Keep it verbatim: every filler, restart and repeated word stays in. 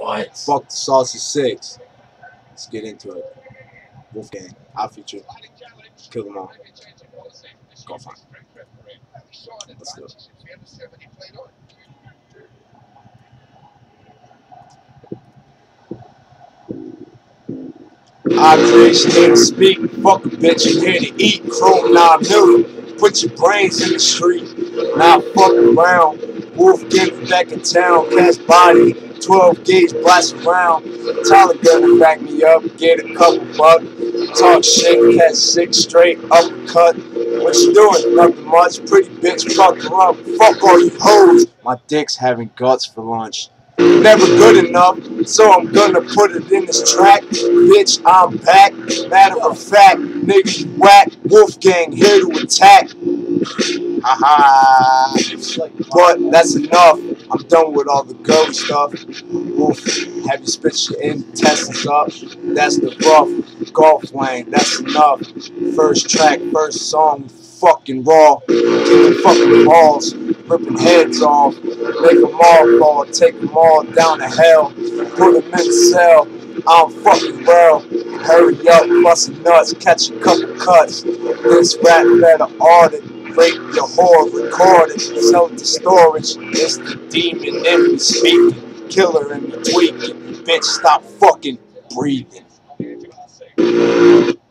What? Fuck the Saucy Six. Let's get into it. Wolfgang, I feature. Kill them all. Go fine. Let's do it. I creation here to speak. Fuck a bitch, you here to eat. Chrome nine million. Put your brains in the street. Now fuck around. Wolf getting back in town. Cash body. twelve gauge blast around. Tyler gonna back me up. Get a couple bucks. Talk shit. Catch six straight uppercut. What you doing? Nothing much. Pretty bitch. Fuck her up. Fuck all you hoes. My dick's having guts for lunch. Never good enough, so I'm gonna put it in this track. Bitch, I'm back. Matter of fact, nigga, you whack. Wolfgang here to attack. Haha. But that's enough. I'm done with all the girly stuff. Wolf, have you spit your intestines up? That's the rough golf lane. That's enough. First track, first song, fucking raw. Kicking fucking balls, ripping heads off. Make them all fall, take them all down to hell. Put them in the cell. I'm fucking well. Hurry up, bustin' nuts, catch a couple cuts. This rap better audit. Rape your whore, record it, sell it to storage. It's the demon in me speaking, killer in me tweaking. Bitch, stop fucking breathing.